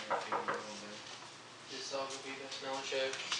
everything will go in there. This all gonna be the smell check.